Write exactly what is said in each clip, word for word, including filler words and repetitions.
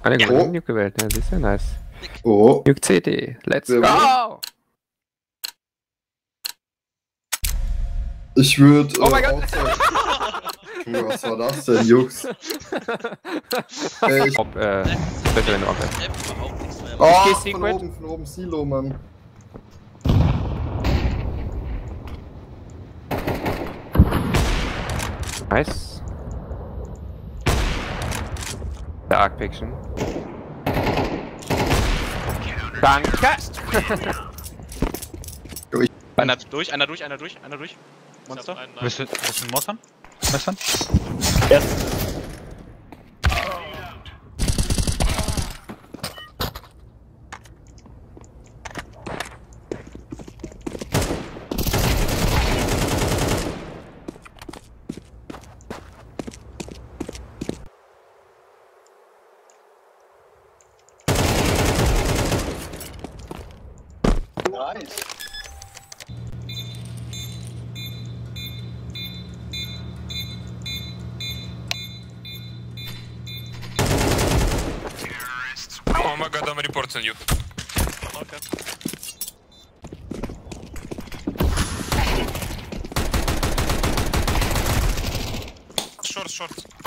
Ah, ne, gut, Oh. Nuke gewählt, ja, siehst du, nice. Oh. Nuke C D, let's Sehr go! Ich würde. Oh mein Gott! Junge, was war das denn, Jux? Ey, ich. Ob, äh, bitte, wenn du abwärts. überhaupt nichts mehr. Oh, Ich geh von Secret. oben, von oben Silo, Mann. Nice. Der Arc Fiction. Danke! Einer durch, einer durch, einer durch, einer durch. Monster. Willst du, willst du einen Mod haben? Messern? Nice. Oh my god, I'm reporting you. Okay. Short, short.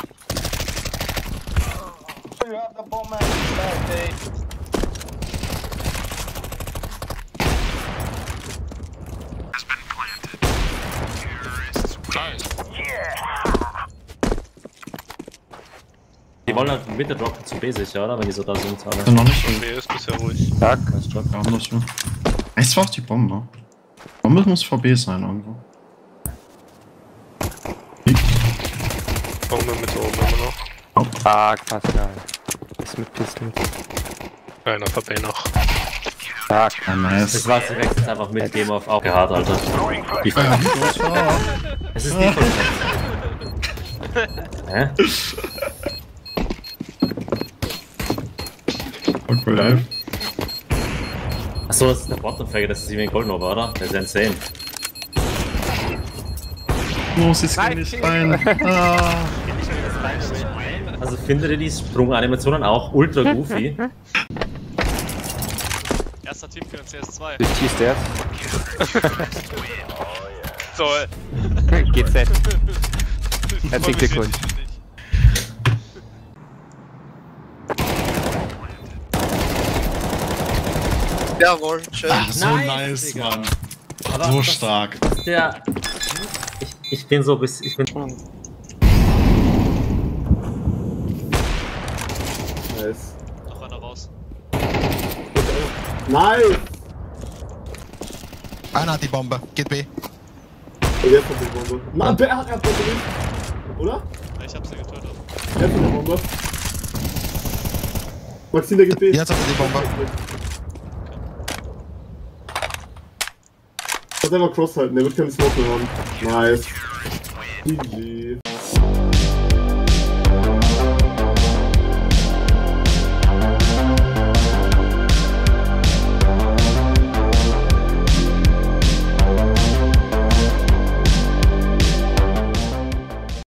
You have the bomb man. Okay. Nice. Die wollen halt Mitte droppen zu B sicher, oder? Wenn die so da sind, alle. Ja, noch nicht. B ist bisher ruhig. Stark. Nice Job. Ja, das so. Es war auch die Bombe. Bombe muss V B sein irgendwo. Bombe mit oben immer noch. Stark, Pascal. Ist mit Pistols. Einer V B noch. Stark. Ja, Das nice. war sie wechselt einfach mit Game of auch gehört, Alter. Die Ja, das war. Es ist die von. Hä? Okay, live. Achso, das ist der Bottom-Fagger, das ist irgendwie ein Goldnova, oder? Der ist ja insane. Los, jetzt geh Nein, nicht Kill. rein. Ah. Also findet ihr die Sprunganimationen auch ultra goofy? Erster Team für den C S zwei. Du tiefst erst. Toll. G Z. Herzlichen Glückwunsch. Jawohl, schön. Ach, so Nice, nice, Digga. Mann. Aber So das- stark. Der. Ich, ich bin so bis. Ich bin. Nice. Noch einer raus. Nice! Einer hat die Bombe, geht B. Und jetzt kommt die Bombe. Mann, wer hat er Bombe nicht? Oder? Ich hab sie getötet. Er hat eine Bombe. Maxine, der geht B. Jetzt hat er die Bombe. Lass einfach Cross halten, der wird keinen Smoke mehr haben. Nice. G G.